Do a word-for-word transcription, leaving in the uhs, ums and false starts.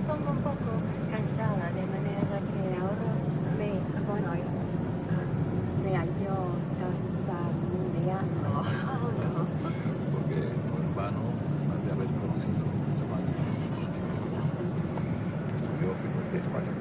pongo un poco cansada, de manera que ahora me, bueno, me hallo tartamudeando. Oh, no. porque no en vano has de haber conocido a España. Yo fui de España